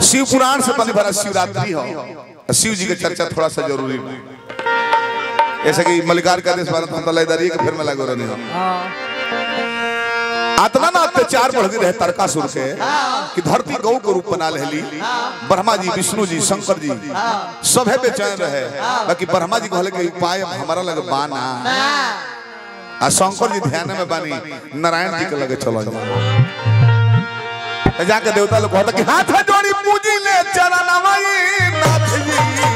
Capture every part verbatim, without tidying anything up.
शिव पुराण से तनी भरा शिवरात्रि हो, शिव जी के चर्चा थोड़ा सा जरूरी है। ऐसा कि मल्लिकार का देश भारत हम तलाईदारी के फिर में लागो रहने हो। आत्मा ना अत्याचार बढ़ गई रहे तारकासुर के कि धरती गौ के रूप बना लेली। ब्रह्मा जी, विष्णु जी, शंकर जी सभे बेचैन रहे, बाकी ब्रह्मा जी कहले कि उपाय हमारा लगे बाना, आ शंकर जी ध्यान में बानी, नारायण जी के लगे चलो जाके देवता लोग कहता कि हाथ जोड़ी पूजी ले चरणवई नाथ जी।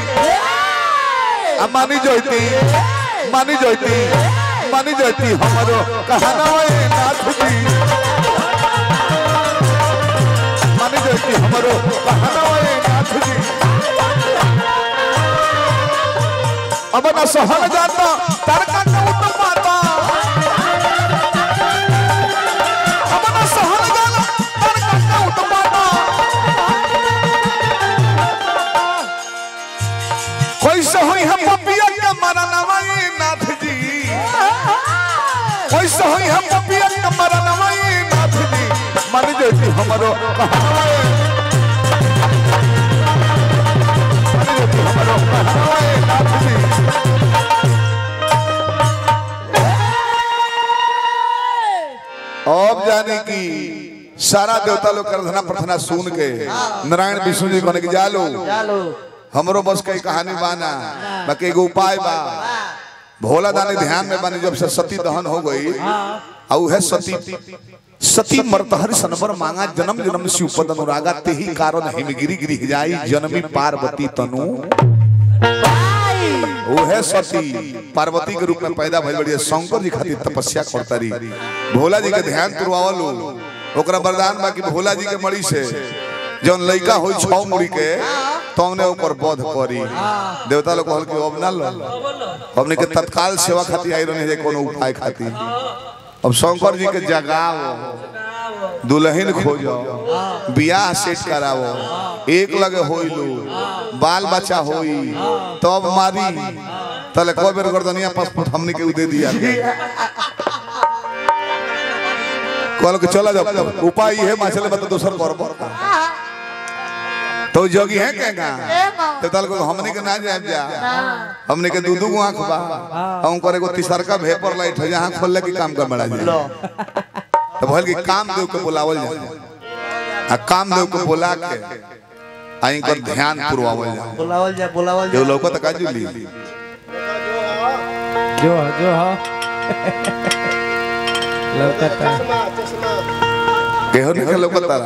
अब मानी जोईती मानी जोईती मानी जोईती हमारो कहनवई नाथ जी, मानी जोईती हमारो कहनवई नाथ जी। अब न सहल जाता तारका के उत्पाता, अब न सहल जाता तारका के उत्पाता। कैसे होई हम पपिया के मरनवई नाथ जी, कैसे होई हम पपिया के मरनवई नाथ जी। मन जोती हमरो कहनवई, मन जोती हमरो कहनवई नाथ जी। अब जाने की सारा देवता लोग प्रार्थना प्रार्थना सुन के नारायण विष्णु जी कहने की जालो हमरो बस कई कहानी बाना, बाकी एगो उपाय बा। भोला दानी ध्यान में बानी, जब से सती दहन हो गई औ है सती सती मरतहर सनबर मांगा, जन्म जन्म से उपद अनुरागा, तेही कारण हिमगिरी गिरी जाई, जन्मी पार्वती तनु। वो है सती पार्वती के रूप में पैदा भइल बड़ी, शंकर जी खातिर तपस्या करता रही। भोला जी के ध्यान तुरवावलो, ओकरा वरदान बा कि भोला जी के मड़ी से जौन लइका होई छौ मुड़ी के तौने ऊपर बोध करी। देवता लोग कहल कि अब ना लो, हमने के तत्काल सेवा खातिर आई रहने जे कोनो उपाय खातिर। अब शंकर जी के जगाओ, दुल्हन खोजो, बियाह सेट कराओ, एक लगे होइलू, बाल बच्चा होई तब मारी तले को बेर गर्दनिया पासपोर्ट हमने के दे दिया। कहल के चला जाओ, उपाय है माचले बता दोसर करबो तो जोगी है केगा तो तल को हमने के ना जाए जा, हमने के दूधू को आंख बा, हम करे को तीसर का भेपर लाइट है जहां खोलले की काम कर बड़ा जा। तो भल के काम देव के बुलावल जा, आ काम देव को बुला के आई कर ध्यान पुरवावल जा, बुलावल जा बुलावल जा। जो लोग त काजुली जो जो हो लौकता केहो ने के लौकता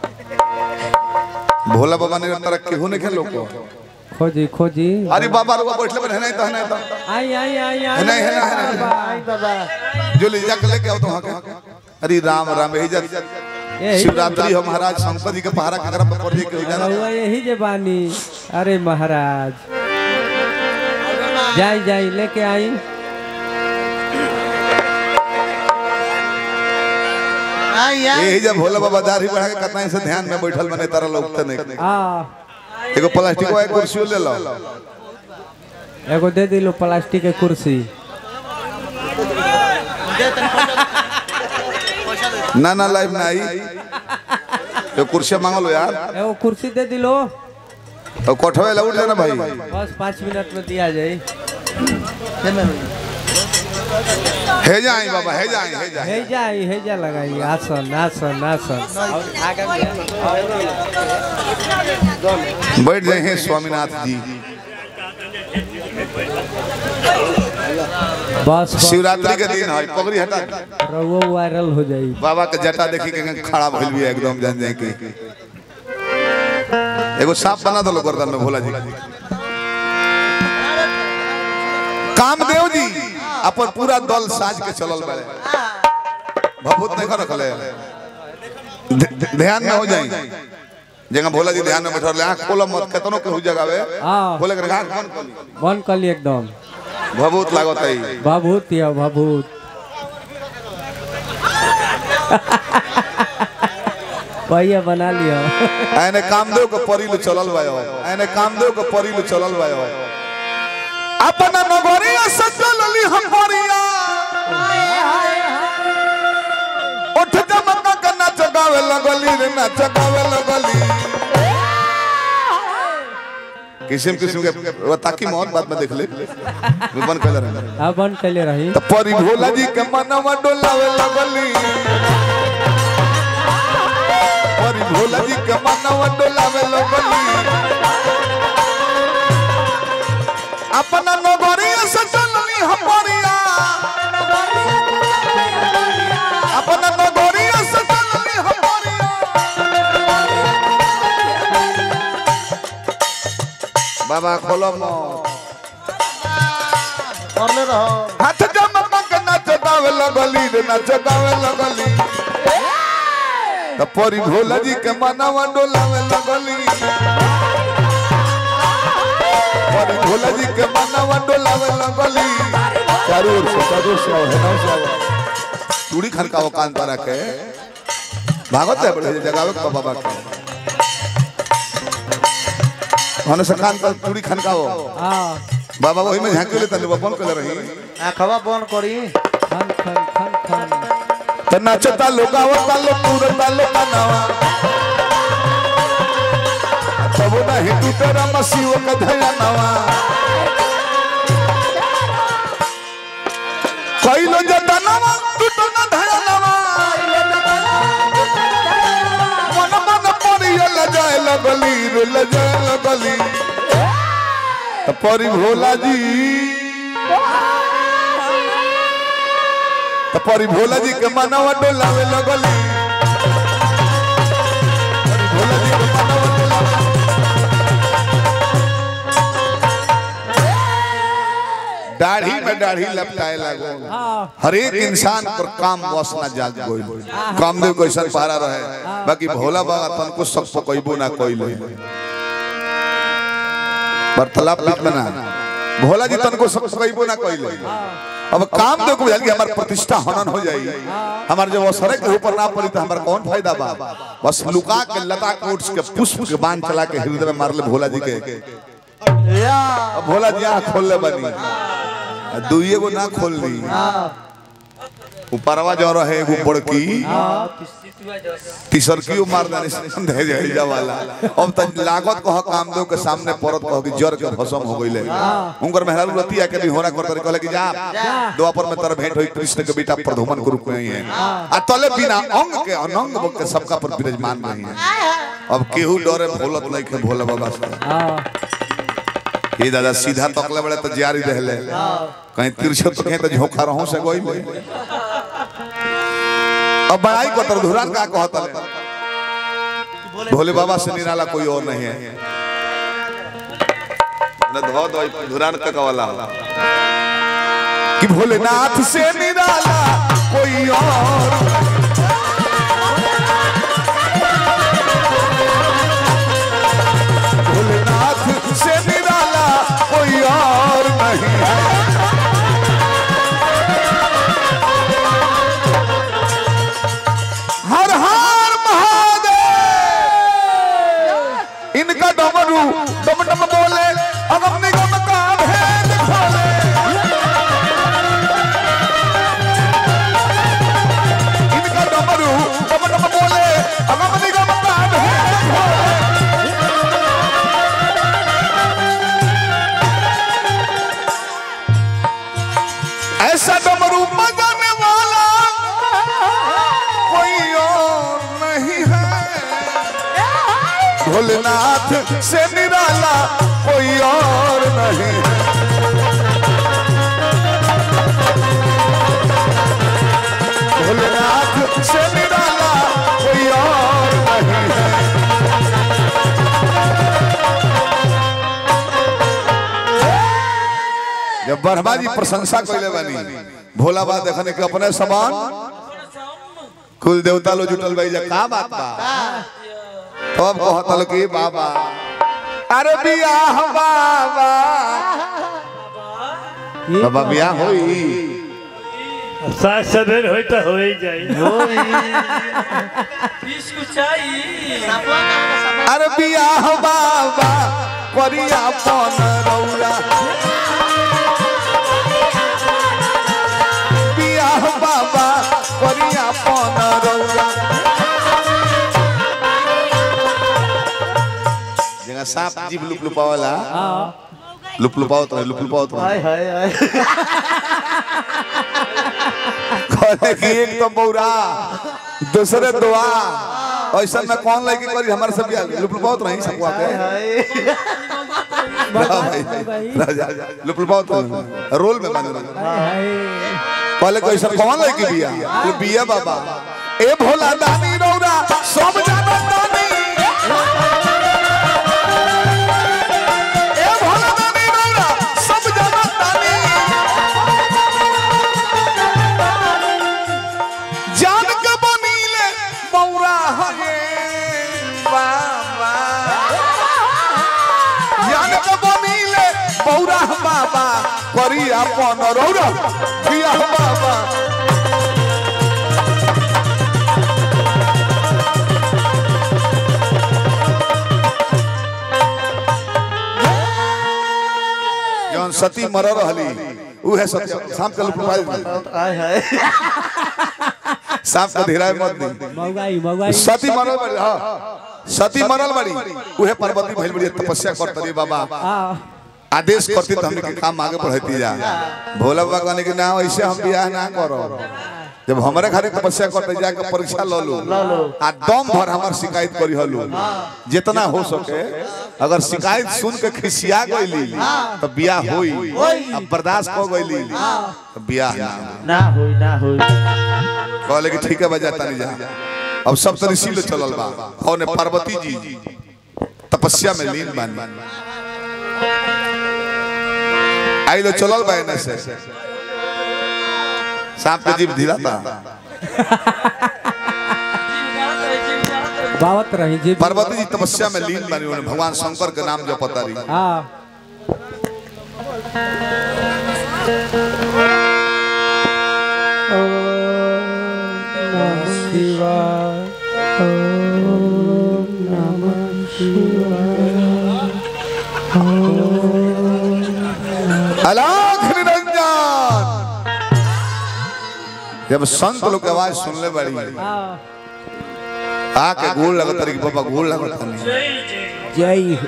भोला बाबा ने तरह केहू ने खेलो को खोजी खोजी। अरे बाबा रुआ बैठले बन है नहीं तो है नहीं तो आई आई आई आई नहीं है ना आई बाबा जो ले जाके लेके आओ तो वहां के। अरे राम राम यही जा शिवरात्रि हो महाराज, शंकर जी के पहाड़ा के तरफ पड़ के जाना हुआ यही जे बानी। अरे महाराज जाई जाई लेके आई। यही जब भोला बाबा दाढ़ी बढ़ा के कतना से ध्यान में बैठल बने तारा लोग त नहीं। हां एगो प्लास्टिक वाला कुर्सी ले लो, एगो दे दिलो प्लास्टिक के कुर्सी। ना ना लाइव ना आई, तो कुर्सी मांगो लो यार, एगो कुर्सी दे दिलो। तो कोठवे ला उठ जाना भाई, बस पाँच मिनट में दिया जाए। हे जाई बाबा हे जाई हे जाई हे जाई हे जा लगाई। आसन आसन आसन बैठ जाए हैं स्वामीनाथ जी। बस शिवरात्रि के दिन है, पगड़ी हटा रवो वायरल हो जाई। बाबा के जटा देखी के खड़ा भइल भी एकदम जान जाए के। एगो सांप बना दो गर्दन में भोला जी। कामदेव जी अपन पूरा दल साज के चलल बड़े, भभूत नहीं कर रखले, ध्यान में हो जाई। जगह भोला जी ध्यान में बैठल, आंख खोलो मत, केतनो के हो जगावे बोले के आंख बंद कर ली, बंद कर ली एकदम। भभूत लागत है, भभूत या भभूत भैया बना लिया। आने कामदेव के परिल चलल बायो, आने कामदेव के परिल चलल बायो। अपना नगरिया सजल ली हमरिया, उठ जमका के नाच गावे लगली रे, नाच गावे लगली। किस्म किस्म के वो ताकि मौत बात में देख ले बन कर रहे अब बन चले रही तो परी भोला जी के मनवा डोलावे लगली परी भोला जी के मनवा डोलावे लगली अपना नगरिया से चलनी हमरिया अपना नगरिया से चलनी हमरिया बाबा खोलो मो कर ले रहो हाथ जमा के नाच गावे लगली रे नाच गावे लगली तो परी भोला जी के मनवा डोलावे लगली परी भोला जी के मनवा डोलावे लगली चारों ओर से चारों से है ना से चूड़ी खनकाओ कान पर रखे भागवत है बड़े जगावे बाबा बाबा के होने से कान पर चूड़ी खनकाओ हां बाबा वही में झांक ले तने बपन कर रही आंखवा बंद करी खन खन खन खन त नाचता लोगावता लो पूरता लो बनावा तब ना हिंदू तेरा मसीह का धया नवा कोई लो जतनवा टूटो ना धया नवा मन मन परी ल जाए लगली रे ल जाए लगली त परी भोला जी त परी भोला जी के मनवा डोलावे लगली परी भोला जी के मनवा डोलावे दाढ़ी में दाढ़ी लपटाए लागो हर एक इंसान पर काम वासना जाग गई कामदेव को ऐसा पारा रहे बाकी भोला बाबा तन को सब को कोई ना कोई ले वार्तालाप लिखना भोला जी तन को सब कोई ना कोई ले अब काम देखो बुझल कि हमार प्रतिष्ठा हनन हो जाई हमार जब असर के ऊपर ना पड़ी तो हमार कौन फायदा बा बस लुका के लता कोट्स के पुष्प के बाण चला के हृदय में मार ले भोला जी के या अब भोला जी आँख खोल ले बनी दुइये को ना खोल ली ऊपरवा जो रहे एगो बड़की तीसर की मार दानी दे जाइजा वाला अब त लागत कह कामदेव के सामने परत कह कि जर के भस्म हो गइले उनकर मेहरारू रतिया के भी होरा करत कहले कि जा द्वापर में तर भेंट होई कृष्ण के बेटा प्रधुमन के रूप में ही है आ तले बिना अंग के अनंग के सबका पर विराजमान नहीं है अब केहू डरे भोलत नहीं के भोला बाबा से ये दादा सीधा तकले बड़े तो जारी रहले कहीं तिरछे तो कहीं तो झोंका रहूं से कोई ले अब बड़ाई को तर धुरान का कहता है भोले बाबा से निराला कोई और नहीं है न धो दो धुरान का कवाला कि भोलेनाथ से निराला कोई और भोलेनाथ से निराला कोई और नहीं है हर हर महादेव इनका डमरू डम डम बोले अगम निगम का भेद खोले इनका डमरू डम डम बोले अगम निगम का भेद खोले ऐसा डमरू बजाने वाला कोई और नहीं है भोलेनाथ से निराला कोई और नहीं है भोलेनाथ से निराला कोई और नहीं है जब ब्रह्मा जी प्रशंसा कइले बानी भोला बाबा देखने के अपने समान कुल देवता लो जुटल भाई जा का बात बा तब कहतल कि बाबा अरे बियाह बाबा बाबा बियाह होई सास सदन होई त होई जाई अरे बियाह बाबा करिया पन रौला बियाह बाबा करिया पन रौला जगह सांप जीभ लुप लुपावला हां लुप लुपावत रहे लुप लुपावत हाय हाय हाय कहले कि एक तो बौरा दूसरे दुआ ऐसा में कौन लड़की करी हमारे सब लुप लुपावत रही सकवा के राजा लुप लुपावत रोल में बने कहले कि ऐसा कौन लड़की बिया बिया बाबा ए भोला दानी रौरा सब जानत दानी ए भोला दानी रौरा सब जानत दानी जान के बनीले बौरा हये बाबा जान के बनीले बौरा बाबा करी अपन रौरा बिया बाबा सती मर रहली उहे सांप के लुपाई हाय हाय सांप के धीराए मत दी मौगाई मौगाई सती मरल बड़ी हां सती मरल बड़ी उहे पार्वती भइल बड़ी तपस्या करतरी बाबा हां आदेश करती तो हमने के काम आगे बढ़ती जा भोला बाबा कहने के ना ऐसे हम बियाह ना करो जब हमारे खातिर तपस्या करते जाके परीक्षा ल लो आ दम भर हमार शिकायत करी हलो जितना हो सके अगर शिकायत सुन के खिसिया गईली तो बियाह होई अब बर्दाश्त हो गईली तो बियाह ना होई ना होई कहले कि ठीक है बजाता नहीं जा अब सब तरी सील चलल बा और ने पार्वती जी तपस्या में लीन बानी आई लो चलल बा एने से सांप के जीभ धीरा था बावत रही जी पार्वती जी तपस्या में लीन बनी उन्हें भगवान शंकर के नाम जपता रही हां ओम नमः शिवाय ओम नमः शिवाय अलख निरंजन जब संत लोग की आवाज सुन ले बड़ी हां आके गोल लगता रही बाबा गोल लगता नहीं जय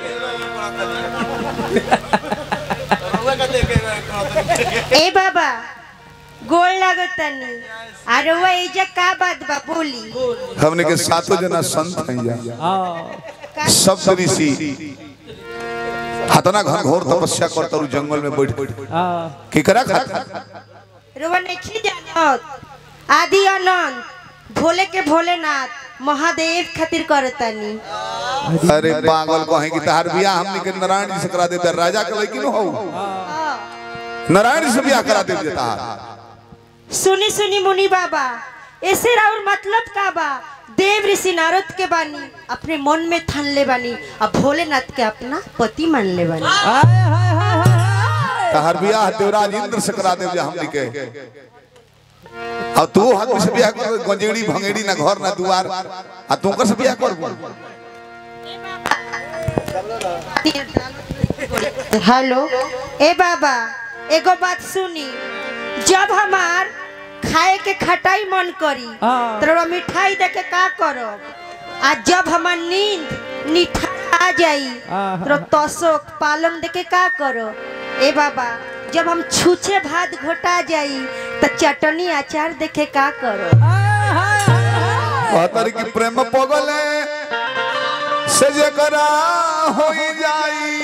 ए बाबा गोल लागतनी अरे वो एजा का बात बा बोली हमने के सातों जना संत हैं जा हां सब ऋषि हतना घन घोर तपस्या करता रु जंगल में बैठ बैठ हां की करा खाता रोवन नहीं जानत आदि अनंत भोले के भोलेनाथ महादेव खातिर करतनी अरे पागल कहे कि तहार बियाह हमने के नारायण जी से करा देते राजा के लड़की न हो नारायण जी से बियाह करा देते तहार सुनी सुनी मुनि बाबा ऐसे राउर मतलब का बा देव ऋषि नारद के बानी अपने मन में ठान ले बानी अब भोलेनाथ के अपना पति मान ले बानी हाय हाय हाय तहार बियाह देवराज इंद्र से करा देव हमने के और तू हाथ से बियाह कर गंजेड़ी भंगेड़ी ना घर ना दुआर आ तू कर से बियाह कर हेलो ए बाबा एगो बात सुनी जब हमार खाए के खटाई मन करी हाँ। तो मिठाई दे के का करब आ जब हमार नींद निठा आ जाई हाँ। तो तसक पालंग दे के का करो ए बाबा जब हम छूछे भात घोटा जाई तो चटनी अचार देखे का करो कहतर की प्रेम पगले से जे करा होई जाई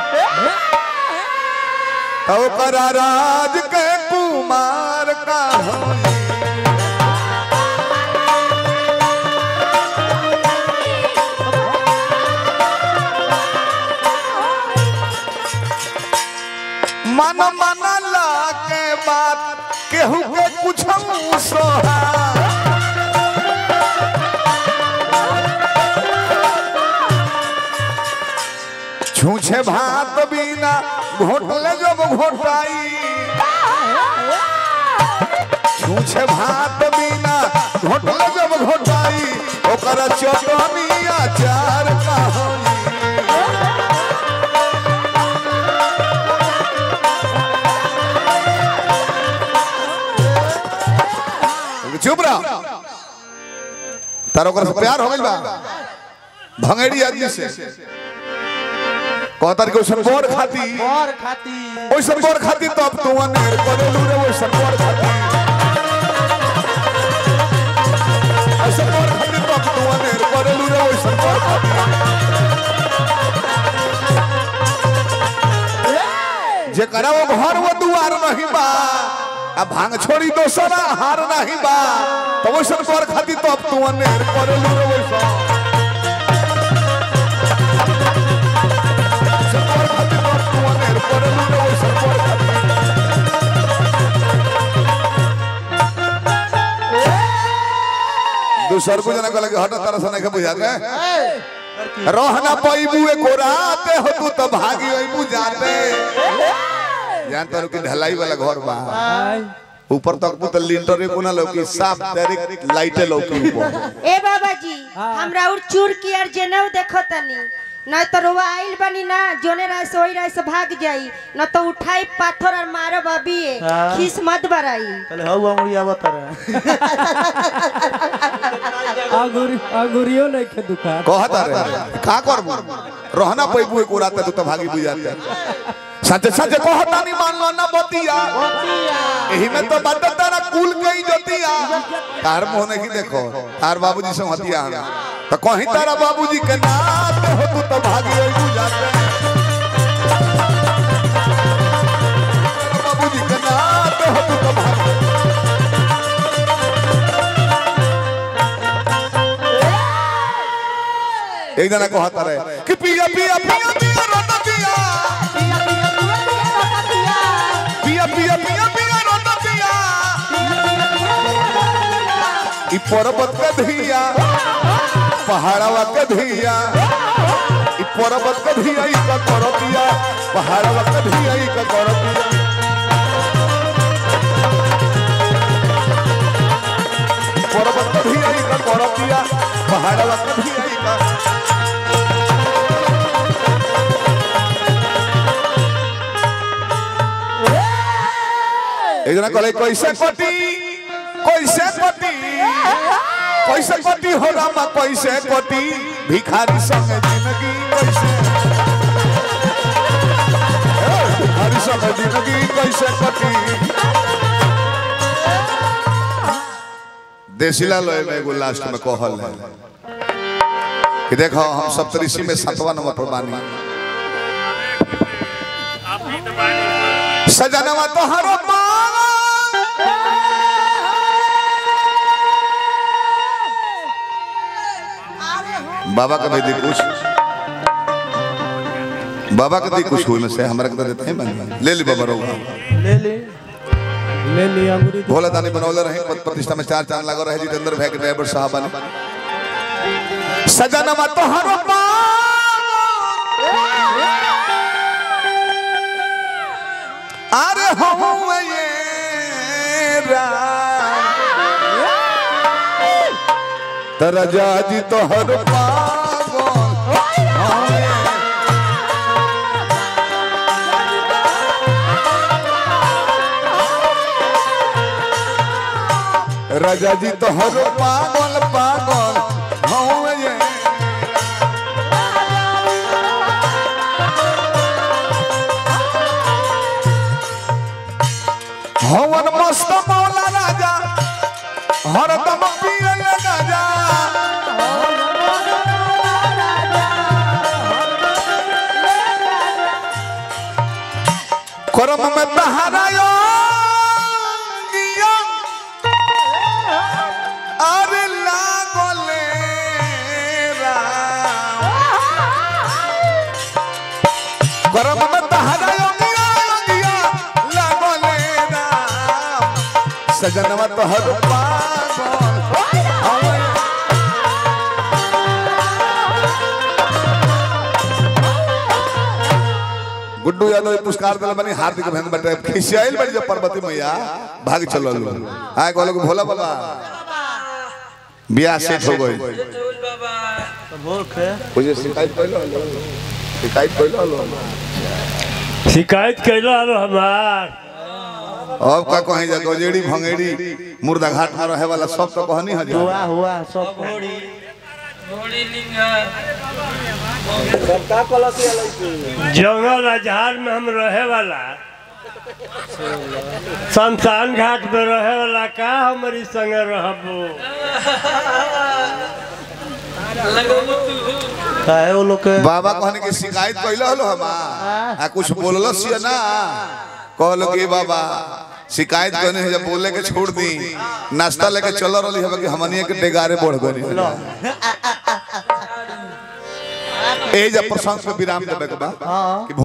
तो करा राज के कुमार का होई मन मन ला के बात केहू के कुछ सोहा छूछे भात बिना घोटले जब घोटाई छूछे भात बिना घोटले जब घोटाई ओकरा चटनी अचार का होई चुप रहा तार ओकरा से प्यार हो गइल बा भंगेड़ी आदमी से कहतर के ओसन बोर खाती और खाती ओसन बोर खाती तो अब तू अनेर करेलू रे ओसन बोर खाती ओसन बोर खाती तो अब तू अनेर करेलू रे ओसन बोर खाती जे करा वो घर वो दुआर नहीं बा अब भांग छोड़ी दोसरा हार नहीं बा तो ओसन बोर खाती तो अब तू अनेर करेलू रे ओसन दूसर को जना कहला कि हट तरह से नहीं बुझा के रहना पैबू एको रात हो तू तो भागी होइबू जाते जान तर के ढलाई वाला घर बा ऊपर तक तो लिंटर को ना लौकी साफ डायरेक्ट लाइटे लौकी ऊपर ए बाबा जी हमरा और चूर की यार जेनव देखो तनी ना तो रोवा आइल बनी ना जोने राय से ओई राय से भाग जाई ना तो उठाई पाथर और मारो बाबी खीस मत बराई चले हौ अमरिया बतर आगुरी आगुरियो नहीं के दुकान कहता रे का करबू रहना पैबू एको रात तू तो भागी बुझाते सच सच कहता नहीं मान लो ना बतिया एही में तो बात तारा कुल के इज्जतिया तार मोह नहीं देखो तार बाबूजी से हतिया तो कहीं तारा बाबूजी के नात हो तू तो भागी होइबू जाते बाबूजी के नात हो तू तो भागी एक जना कहता रहे कि पिया पिया पिया पिया रोता पिया पिया पिया पिया पिया रोता पिया ई पर्वत के धिया पहाड़वा के धिया ई पर्वत के धिया ई का करतिया पहाड़वा के धिया ई का करतिया पर्वत के धिया ई का करतिया पहाड़वा के धिया ई का एक जना कहले कैसे कटी कैसे कटी कैसे कटी हो रामा कैसे कटी भिखारी संग जिंदगी कैसे भिखारी संग जिंदगी कैसे कटी देसिला लोए में एगो लास्ट में कहल है कि देखो हम सप्तऋषि में सातवां नंबर पर बानी सजनवा तोहरो बाबा का दी कुछ बाबा का दी कुछ हुई में से हमारा के देते हैं बन ले ली बाबा रोगा ले ले ले लिया अंगूरी भोला दानी बनौले रहे पद प्रतिष्ठा में चार चांद लगा रहे जितेंद्र भाई के ड्राइवर साहब ने सजनवा तोहरो अरे हो ये तरजा जी तोहर पागल राजा जी तोहर पागल पागल हूँ ये हवन मस्त मौला राजा हरदम पिए राजा करम में तहारा योगिया अरे लागले करम में तहारा योगिया योगिया लागले सजनवा तोहर पागल गुड्डू यादव पुरस्कार दिला बनी हार्दिक अभिनंदन बटे खिसियाइल बड़ी जब पार्वती मैया भाग चलल आए कहलो भोला बाबा बियाह सेट हो गई भोर के मुझे शिकायत कइलो शिकायत कइलो शिकायत कैला हमार अब का कहीं जा गजेड़ी भंगेड़ी मुर्दा घाट में रहे वाला सब तो कहनी है हुआ हुआ सब घोड़ी घोड़ी लिंगा जंगल आधार में हम रहे वाला शमशान घाट पे रहे वाला का हमारी संगे रहबो काहे वो लोग के बाबा कहने की शिकायत कइला हलो हम आ कुछ बोललस या ना कहलो कि बाबा शिकायत करने है जब बोले के छोड़ दी नाश्ता लेके चल रही है कि हमनिए के डेगारे बढ़ गई ए जब प्रसंग पे विराम देबे के बा हाँ। कि